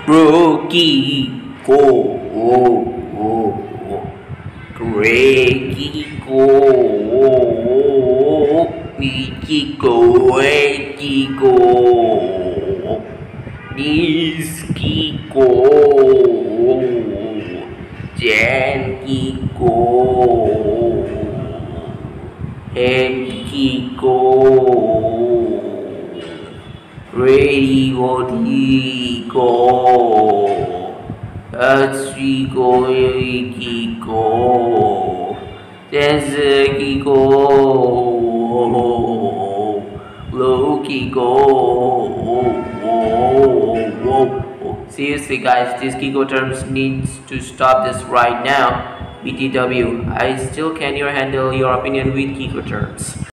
Rocky go, Reiki go, Miki go, Reiki go, Niski go, Janki go, Henki go, Radio go, Atsrigo Erikiko, Tenzekiko, Loki go. Seriously guys, this Kiko terms needs to stop this right now. BTW, I still can't handle your opinion with Kiko terms.